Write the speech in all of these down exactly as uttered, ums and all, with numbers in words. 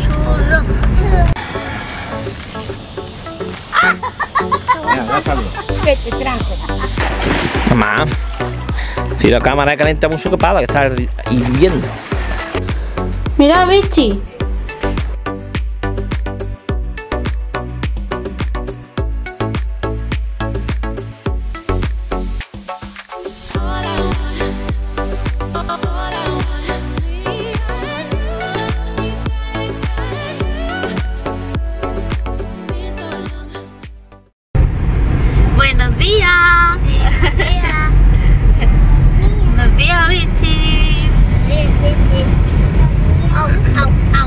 churro. Mira, ya está bien. ¿Qué te trajo? Mamá, si la cámara calienta mucho, que pasa, que está hirviendo. Mira, bichi. Buenos días. Buenos días, bichi. Au, au, au.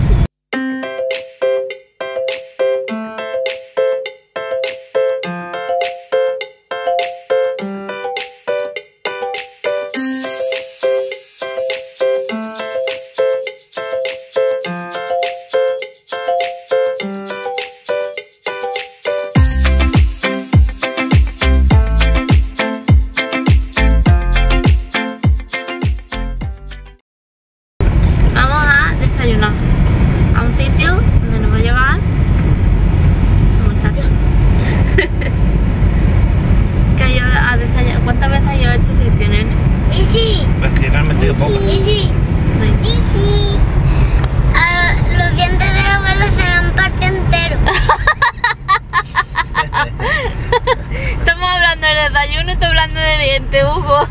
A un sitio donde nos va a llevar el muchacho. Que yo a desayunar. ¿Cuántas veces yo he hecho ese sitio, nene? Es que le han metido poco. Sí. Ah, los dientes de la abuela se han partido enteros. Estamos hablando del desayuno, estoy hablando de dientes, Hugo.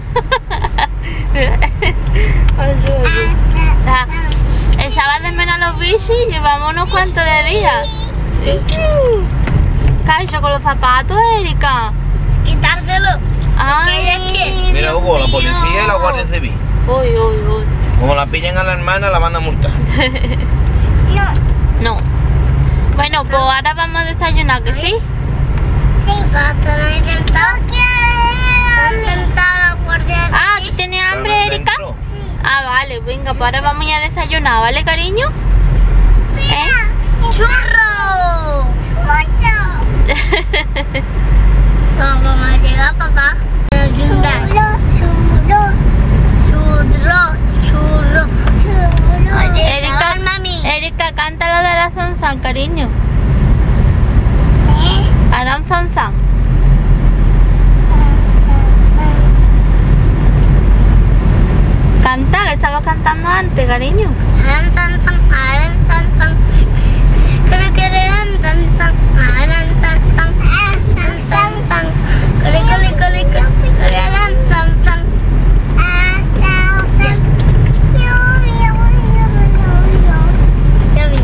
Ah, echaba de menos a los bichis y llevamos unos cuantos de días. ¿Qué ha hecho con los zapatos, Erika? Quitárselo. Ay, es que... Mira, Hugo, la policía y la Guardia Civil. Uy, uy, uy. Como la pillen a la hermana, la van a multar. No. No. Bueno, pues ahora vamos a desayunar, ¿que sí? Sí. Va a estar ahí sentado. Están sentados la guardia civil. Ah, ¿tú tienes hambre, Erika? Dentro. Ah, vale, venga, pues ahora vamos ya a desayunar, ¿vale, cariño? ¿Eh? ¡Churro! No, vamos a llegar, papá. Churro, churro, churro, churro. Oye, Erika, mami. Erika, canta lo de la zanzán, cariño. ¿Eh? Harán zanzán. Canta, que estabas cantando antes, cariño. Aran tan tan, aran tan tan. Creo que eran tan tan, aran tan tan, tan tan tan. Creo que creo que eran tan tan. Ya vi.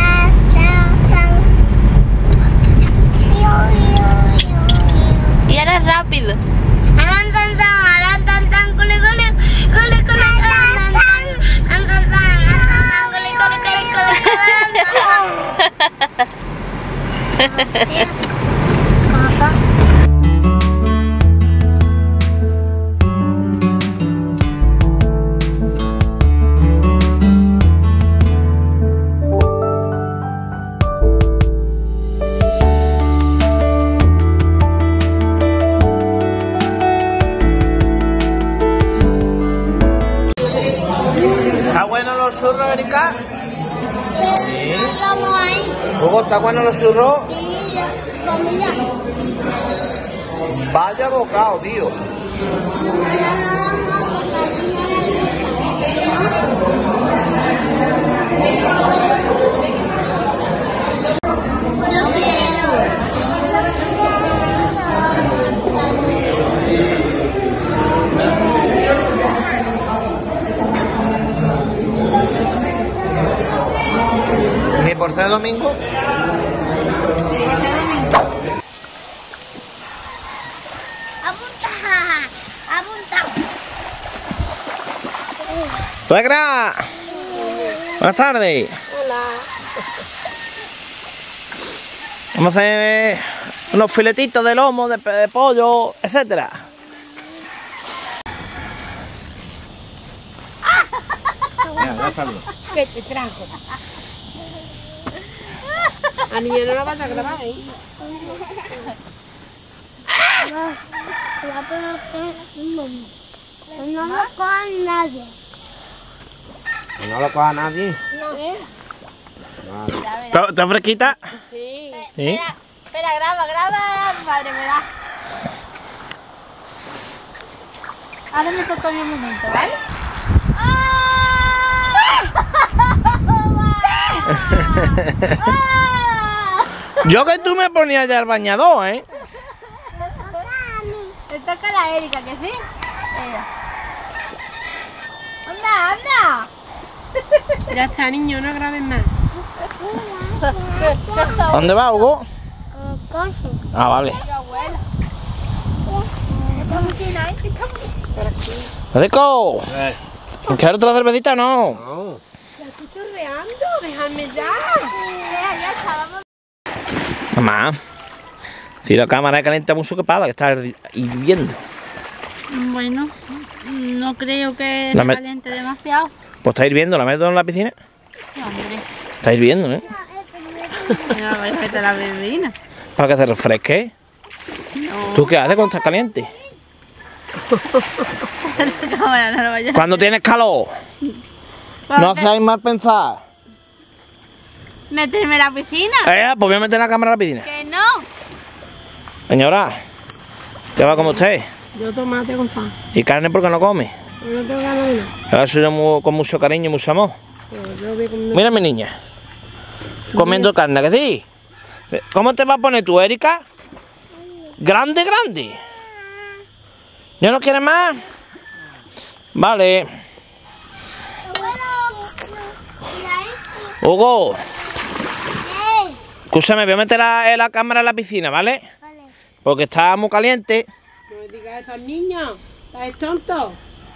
Y ahora rápido. Aran tan tan, aran tan tan, cole cole, cole cole, aran tan tan, aran tan tan, aran tan, cole cole, cole cole, aran tan tan. ¿Está bueno los churros, Erika? Sí. Vamos ahí. Hugo, ¿está bueno los churros? Sí, familia. Vaya bocado, tío. ¿Ni por ser domingo? Apunta, apunta. ¡Suegra! Buenas tardes. Hola. Vamos a hacer unos filetitos de lomo, de, de pollo, etcétera. Mira, ya está bien. ¿Qué te trajo? A niña no la vas a grabar, ¿eh? No lo coja nadie. Que no lo coja nadie. No. ¿Está, está fresquita? Sí. Sí. Espera, espera, graba, graba, madre, verá. Ahora me toca mi momento, ¿vale? Yo que tú me ponías ya el bañador, ¿eh? Le toca a la Erika, ¿que sí? Ella. ¡Anda, anda! Ya está, niño, no grabes más. ¿Dónde va, Hugo? Coche. Ah, vale. Mi abuela. ¡Rico! ¿Quieres otra cervecita o no? No. Ya estoy chorreando, déjame ya. Ya, ya está, vamos. Mamá. Si la cámara calienta mucho, que pasa, que está hirviendo. Bueno, no creo que La me me- caliente demasiado. Pues está hirviendo, ¿la meto en la piscina? Hombre, Está hirviendo, ¿eh? no voy a meter la bebida. Para que se refresque. No, ¿Tú qué haces cuando estás caliente? la cámara no lo vaya a Cuando tienes calor. No hacéis mal pensar. meterme en la piscina. Eh, pues voy a meter la cámara en la piscina. Que no. Señora, ¿qué va como usted? Yo tomate con pan. ¿Y carne porque no come? Yo no tengo ganas de nada. Ahora soy yo mu- con mucho cariño y mucho amor. Pero yo voy a comer. Mira mi niña. Comiendo carne, ¿que sí? ¿Cómo te vas a poner tú, Erika? Grande, grande. ¿Ya no quieres más? Vale. Hugo, escúchame, voy a meter la, la cámara en la piscina, ¿vale? Porque está muy caliente. No me digas eso al niño. ¿Estás tonto?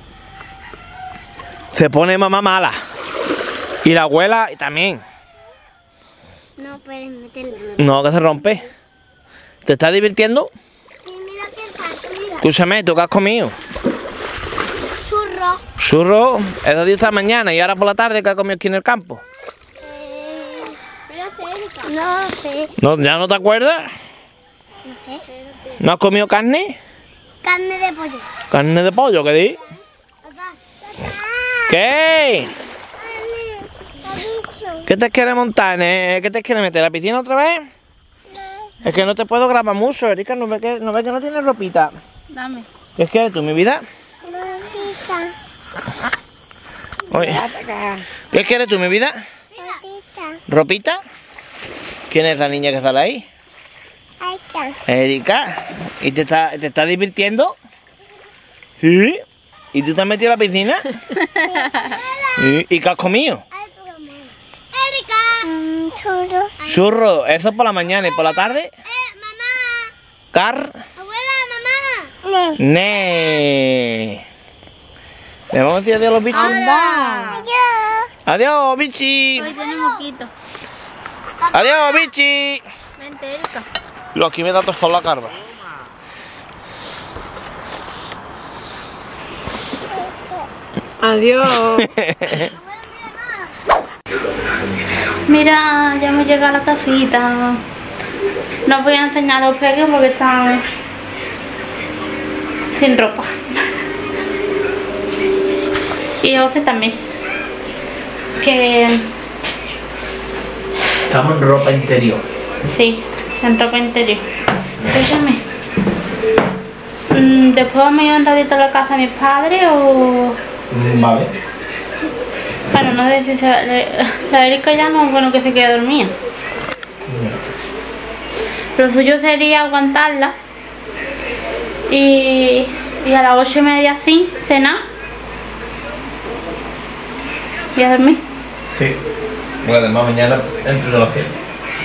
Se pone mamá mala. Y la abuela también. No puedes meterla. No, que se rompe. ¿Te estás divirtiendo? Sí, mira qué falta, mira. Escúchame, ¿tú qué has comido? Churro. Churro, eso dio esta mañana y ahora por la tarde, ¿qué has comido aquí en el campo? Eh, no sé. ¿No, ¿Ya no te acuerdas? No sé. ¿No has comido carne? Carne de pollo. ¿Carne de pollo, qué di? Papá. ¿Qué? Papá. ¿Qué te quieres montar? eh? ¿Qué te quieres meter a la piscina otra vez? Es que no te puedo grabar mucho, Erika, ¿no ves que no, ves que no tienes ropita? Dame. ¿Qué quieres tú, mi vida? Ropita. Oye, ¿qué quieres tú, mi vida? Ropita. ¿Ropita? ¿Quién es la niña que sale ahí? Ahí está. Erika, ¿y te está, te está divirtiendo? ¿Sí? ¿Y tú te has metido a la piscina? ¿Y, ¿Y qué has comido? Erika. Mm, churro. Churro, eso es por la mañana y por la tarde. Eh, mamá. Car. Abuela, mamá. Ne. ¿Le vamos a decir adiós a los bichos? Anda. Adiós. Adiós, bichi. Hoy tenemos moquito. Adiós, bichi. Vente, Erika. Lo aquí me da todo la carva. Adiós. Mira, ya hemos llegado a la casita. No os voy a enseñar los peques porque están sin ropa. Y José también. Que Estamos en ropa interior. sí, en ropa interior. Escúchame. Mm, Después vamos a ir un ratito a la casa de mis padres o... Vale. Bueno, no sé si se... La Erika ya no es bueno que se quede dormida. Lo suyo sería aguantarla y, y a las ocho y media así, cenar y a dormir. Sí. Porque además mañana entro a las siete.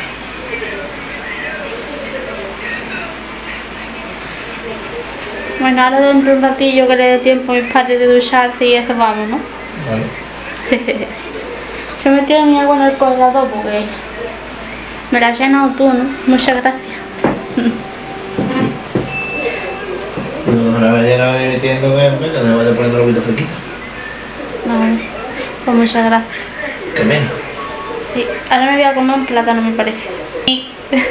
Bueno, ahora dentro de un ratillo que le dé tiempo a mis padres de ducharse y eso vamos, ¿no? Vale. Yo me tiro mi agua en el colgador porque me la has llenado tú, ¿no? Muchas gracias. No la vaya metiendo que me vaya poniendo el agüita fresquita. Vale, pues muchas gracias. Que menos. Sí, ahora me voy a comer un plátano, me parece. Y,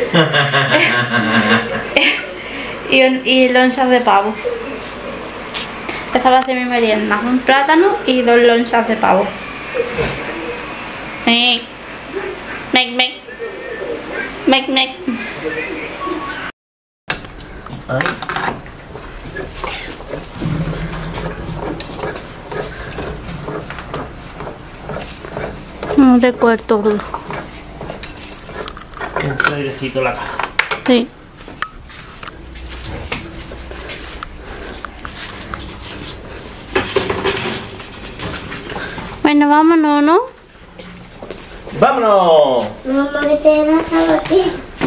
y, un- y lonchas de pavo. Esta va a ser mi merienda. Un plátano y dos lonchas de pavo. Sí. Mec, mec. Mec, mec. Ay. Un recuerdo. Que entra airecito la casa. Sí. Bueno, vámonos, ¿no? ¡Vámonos! Mamá, que te den hasta aquí.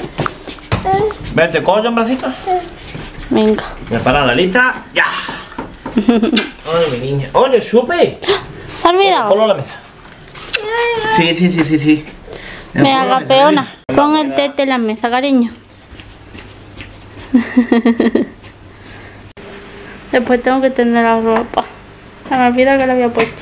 Vete, coge un bracito. Venga. Preparada, lista, ya. Ay, mi niña. Oye, supe. ¿Se ha olvidado? Ponlo a la mesa. Sí, sí, sí, sí, sí. Venga, campeona. Pon el tete en la mesa, cariño. Después tengo que tender la ropa. Se me olvida que la había puesto.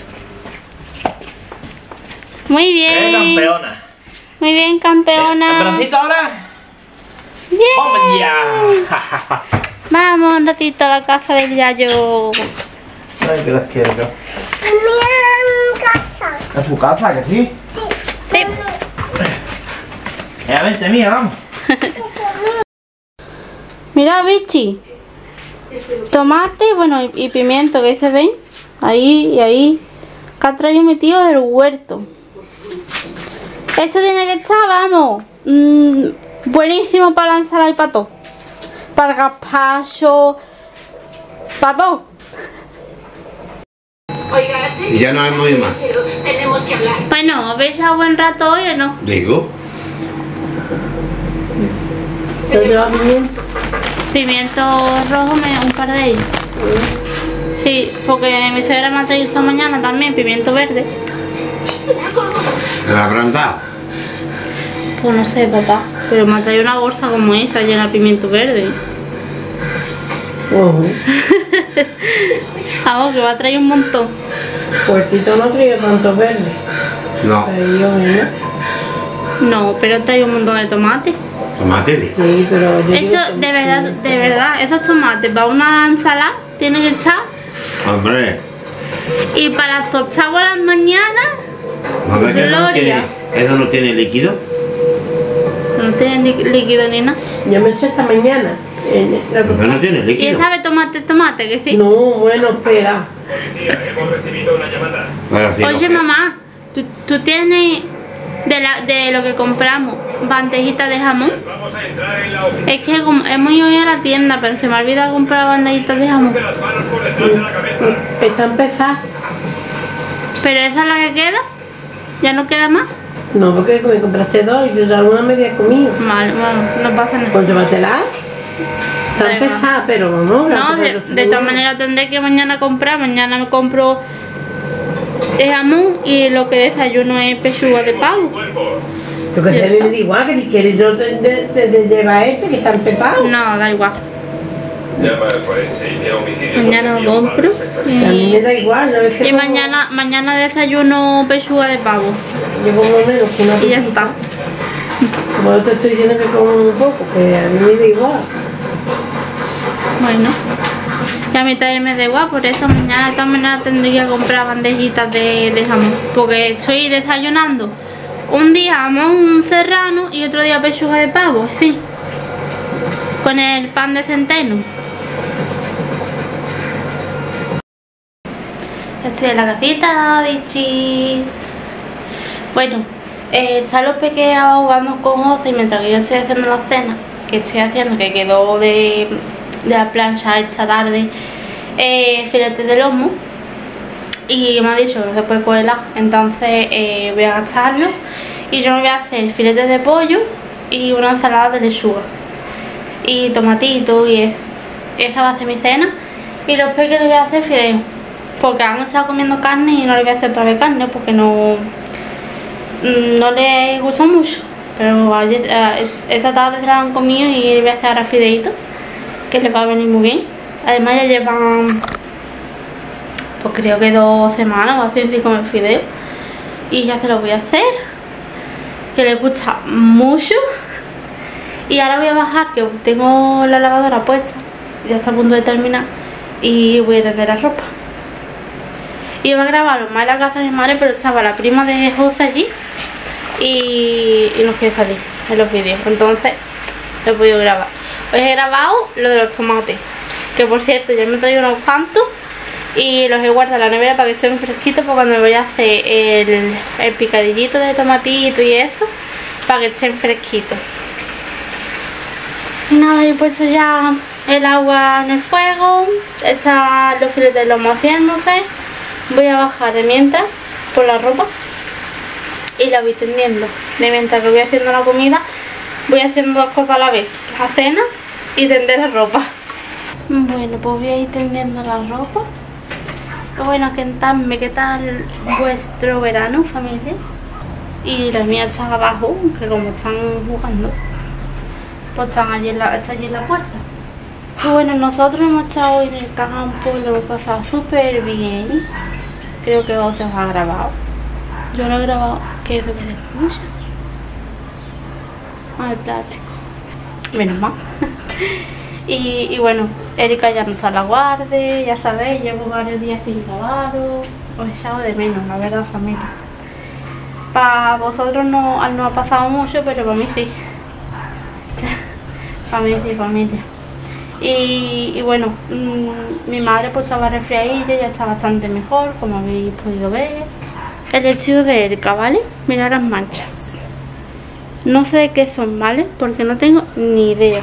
Muy bien. Eh, campeona. Muy bien, campeona. ¿El bracito ahora? Bien. ¡Vamos ya! Vamos un ratito a la casa del Yayo. Ay, que las quiero yo. Mi casa. ¿A su casa, que sí? Sí. Eh, vente, mía, vamos. Mira, bichi. Tomate, bueno, y, y pimiento, que se ven. Ahí y ahí. Que ha traído mi tío del huerto. Esto tiene que estar, vamos. Mmm, buenísimo para la ensalada y para todo. Para el gazpacho. Para todo. Oiga, sí, Y ya no hay muy más. pero tenemos que hablar. Bueno, ¿habéis dado buen rato hoy o no? Digo, ¿Te lleva pimiento? Pimiento rojo, me, un par de ellos. Sí, porque mi suegra me ha traído esta mañana también pimiento verde. ¿te la habrán dado? Pues no sé, papá. Pero me ha traído una bolsa como esa llena de pimiento verde. Ojo. Vamos, que va a traer un montón. Puertito no traía tanto verde. No. Traía uno. No, pero trae un montón de tomates. Tomate, di. Sí, pero yo digo Esto, que- de verdad, de verdad, esos tomates para una ensalada tienen que estar. Hombre, Y para tostar por las mañanas, ¿no ves que eso no, Gloria. tiene, eso no tiene líquido? no tienen lí- líquido ni nada. Yo me eché esta mañana. en la Eso no tiene ¿Y líquido. sabe tomate, tomate? Que sí. No, bueno, espera. Pero si no- Oye, mamá, ¿tú, tú tienes de, la, de lo que compramos bandejitas de jamón? Es que como hemos ido hoy a la tienda, pero se me ha olvidado comprar bandejitas de jamón. Está empezada. Pero esa es la que queda. ¿Ya no queda más? No, porque me compraste dos y yo ya una media comida. Vale, bueno, no pasa nada. Pues llévatela. Está Da igual. empezada, pero no. la No, cosa de, yo de todas maneras tendré que mañana comprar. Mañana me compro el jamón y lo que desayuno es pechuga de pavo. Lo que sea, a mí me da igual, que si quieres yo te, te, te, te lleva ese que está empezado. No, da igual. Llama al forense y tiene homicidios. Mañana lo compro. A mí me Y, da igual, yo es que y como- mañana, mañana desayuno pechuga de pavo. yo como menos que una Y ya está. Como yo te estoy diciendo que como un poco, que a mí me da igual. Bueno. Y a mí también me da igual, por eso mañana de todas maneras tendría que comprar bandejitas de, de jamón. Porque estoy desayunando un día jamón serrano y otro día pechuga de pavo, sí. Con el pan de centeno. Estoy en la casita, bichis. Bueno, eh, están los pequeños jugando con José mientras que yo estoy haciendo la cena. Que estoy haciendo, que quedó de, de la plancha esta tarde. Eh, filete de lomo. Y me ha dicho que no se puede colar. Entonces eh, voy a gastarlo. Y yo me voy a hacer filete de pollo y una ensalada de lechuga. Y tomatito y eso. Esa va a ser mi cena. Y los pequeños les voy a hacer fideos. Porque han estado comiendo carne y no les voy a hacer otra vez carne porque no, no les gusta mucho. Pero ayer, eh, esta tarde se la han comido y les voy a hacer ahora fideitos, que les va a venir muy bien. Además ya llevan, pues creo que dos semanas o así sin comer fideos. Y ya se los voy a hacer, que les gusta mucho. Y ahora voy a bajar, que tengo la lavadora puesta, ya está a punto de terminar. Y voy a tender la ropa. Iba a grabar más en la casa de mi madre, pero estaba la prima de José allí y, y no quiere salir en los vídeos, entonces no he podido grabar. Os he grabado lo de los tomates, que por cierto ya me he traído unos cuantos y los he guardado en la nevera para que estén fresquitos, para cuando me vaya a hacer el, el picadillito de tomatito y eso, para que estén fresquitos. Y nada, he puesto ya el agua en el fuego, están los filetes de lomo haciéndose. Voy a bajar de mientras por la ropa y la voy tendiendo. De mientras que voy haciendo la comida, voy haciendo dos cosas a la vez: la cena y tender la ropa. Bueno, pues voy a ir tendiendo la ropa. Bueno, contadme qué tal vuestro verano, familia. Y las mías están abajo, que como están jugando, pues están allí en la, está allí en la puerta. Y bueno, nosotros hemos estado hoy en el campo y lo hemos pasado súper bien. Creo que os ha grabado. Yo no he grabado. ¿Qué es lo que le escucha? Ah, el plástico. Menos mal. y, y bueno, Erika ya no está en la guardia, ya sabéis, llevo varios días sin grabaros. Os he echado de menos, la verdad, familia. Para vosotros no, no ha pasado mucho, pero para mí sí. Para mí sí, familia. Y, y bueno, mmm, mi madre pues estaba resfriadilla, ya está bastante mejor, como habéis podido ver. El vestido de Erika, ¿vale? Mirad las manchas. No sé de qué son, ¿vale? Porque no tengo ni idea.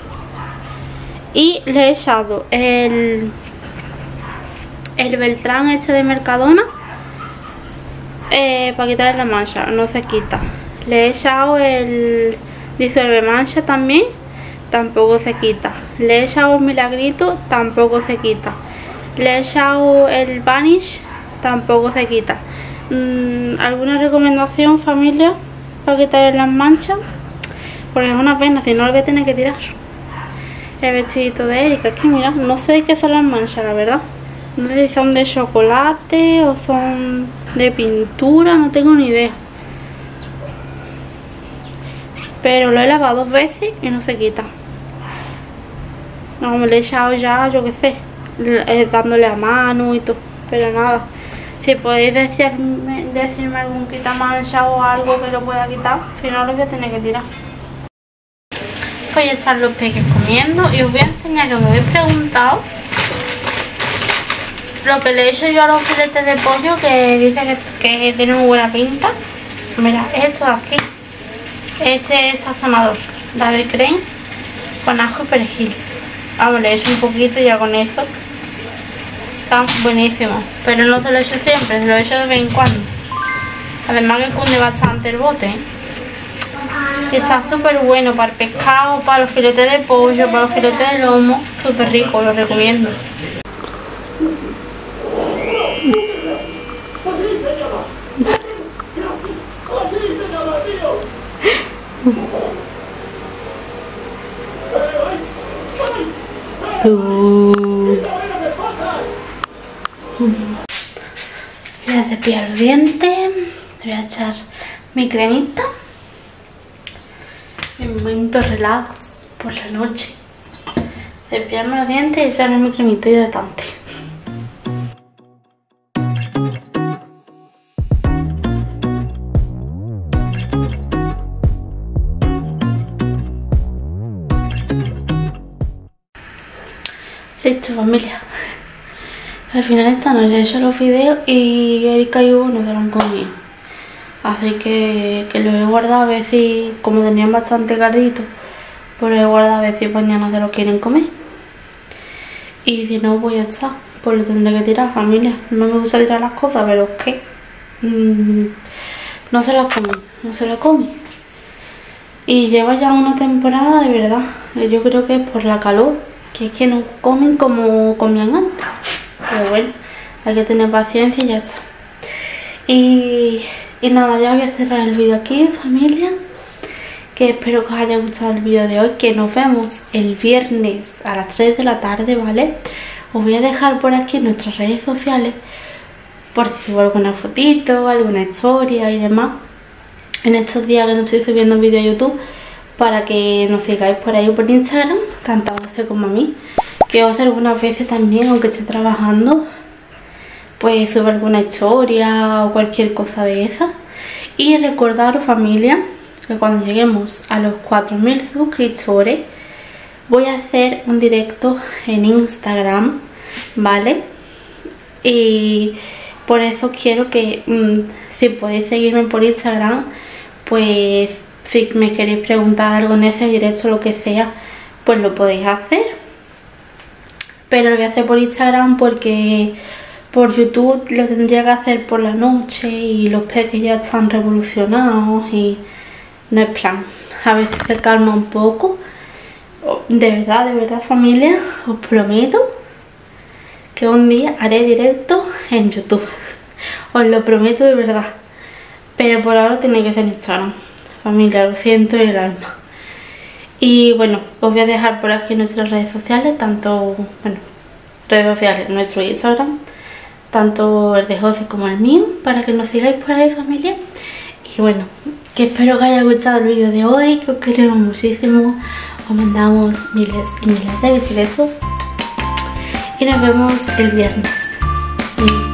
Y le he echado el, el Beltrán este de Mercadona eh, para quitarle la mancha, no se quita. Le he echado el disuelve mancha también, tampoco se quita. Le he echado el Milagrito, tampoco se quita. Le he echado el Vanish, tampoco se quita. Mm, ¿Alguna recomendación, familia, para quitar las manchas? Porque es una pena, si no lo voy a tener que tirar. El vestidito de Erika, es que mira, no sé de qué son las manchas, la verdad. No sé si son de chocolate o son de pintura, no tengo ni idea. Pero lo he lavado dos veces y no se quita. No, me lo he echado ya, yo qué sé, dándole a mano y todo, pero nada. Si podéis decirme, decirme algún quitamancha o algo que lo pueda quitar, si no lo voy a tener que tirar. Voy a echar los peques comiendo y os voy a enseñar lo que me habéis preguntado. Lo que le he hecho yo a los filetes de pollo, que dice que, que tiene muy buena pinta. Mira, esto de aquí. Este es sazonador David Crane con ajo y perejil. Vamos, le he hecho un poquito y ya con eso están buenísimos. Pero no se lo he hecho siempre, se lo he hecho de vez en cuando. Además que cunde bastante el bote, ¿eh? Y está súper bueno para el pescado, para los filetes de pollo, para los filetes de lomo. Súper rico, lo recomiendo. Voy a cepillar los dientes, voy a echar mi cremita. En momento relax por la noche. Cepillarme los dientes y echarme mi cremita hidratante. Listo, familia. Al final esta noche he hecho los videos y Erika y Hugo no se lo han comido. Así que, que los he guardado a ver si, como tenían bastante cardito, pues los he guardado a ver si mañana se lo quieren comer. Y si no, pues ya está, pues lo tendré que tirar, familia. No me gusta tirar las cosas, pero es que mmm, no se las come, no se las come. Y lleva ya una temporada, de verdad, yo creo que es por la calor, que es que no comen como comían antes. Pero bueno, hay que tener paciencia y ya está. Y, y nada, ya voy a cerrar el vídeo aquí, familia. Que espero que os haya gustado el vídeo de hoy. Que nos vemos el viernes a las tres de la tarde, ¿vale? Os voy a dejar por aquí en nuestras redes sociales, por si subo alguna fotito, alguna historia y demás, en estos días que no estoy subiendo vídeos a YouTube, para que nos sigáis por ahí por Instagram, cantándose como a mí. Que os algunas veces también, aunque esté trabajando, pues subo alguna historia o cualquier cosa de esa. Y recordaros, familia, que cuando lleguemos a los cuatro mil suscriptores voy a hacer un directo en Instagram, ¿vale? Y por eso quiero que mmm, si podéis seguirme por Instagram, pues si me queréis preguntar algo en ese directo, lo que sea, pues lo podéis hacer. Pero lo voy a hacer por Instagram porque por YouTube lo tendría que hacer por la noche y los peques ya están revolucionados y no es plan. A ver si se calma un poco. De verdad, de verdad, familia, os prometo que un día haré directo en YouTube. Os lo prometo de verdad. Pero por ahora tiene que ser en Instagram. Familia, lo siento en el alma. Y bueno, os voy a dejar por aquí nuestras redes sociales, tanto, bueno, redes sociales, nuestro Instagram, tanto el de José como el mío, para que nos sigáis por ahí, familia. Y bueno, que espero que os haya gustado el vídeo de hoy, que os queremos muchísimo. Os mandamos miles y miles de besos y nos vemos el viernes.